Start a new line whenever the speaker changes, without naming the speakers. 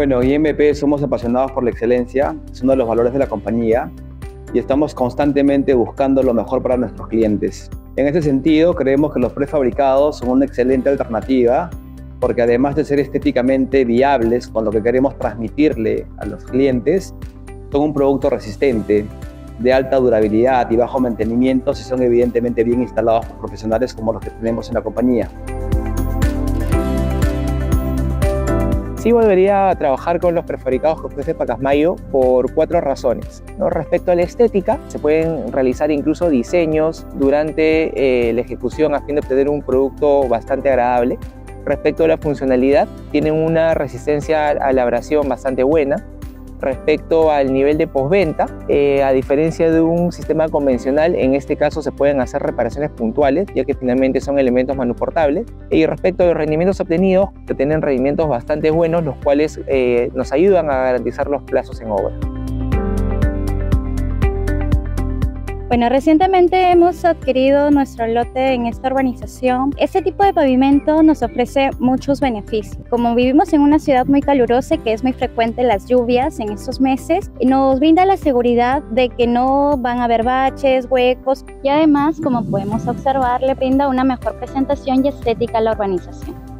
Bueno, en IMP somos apasionados por la excelencia, es uno de los valores de la compañía y estamos constantemente buscando lo mejor para nuestros clientes. En ese sentido, creemos que los prefabricados son una excelente alternativa porque además de ser estéticamente viables con lo que queremos transmitirle a los clientes, son un producto resistente, de alta durabilidad y bajo mantenimiento si son evidentemente bien instalados por profesionales como los que tenemos en la compañía.
Sí volvería a trabajar con los prefabricados que ofrece Pacasmayo por 4 razones, ¿no? Respecto a la estética, se pueden realizar incluso diseños durante la ejecución a fin de obtener un producto bastante agradable. Respecto a la funcionalidad, tienen una resistencia a la abrasión bastante buena. Respecto al nivel de postventa, a diferencia de un sistema convencional, en este caso se pueden hacer reparaciones puntuales, ya que finalmente son elementos manuportables. Y respecto a los rendimientos obtenidos, que tienen rendimientos bastante buenos, los cuales nos ayudan a garantizar los plazos en obra.
Bueno, recientemente hemos adquirido nuestro lote en esta urbanización. Este tipo de pavimento nos ofrece muchos beneficios. Como vivimos en una ciudad muy calurosa, que es muy frecuente las lluvias en estos meses, nos brinda la seguridad de que no van a haber baches, huecos y además, como podemos observar, le brinda una mejor presentación y estética a la urbanización.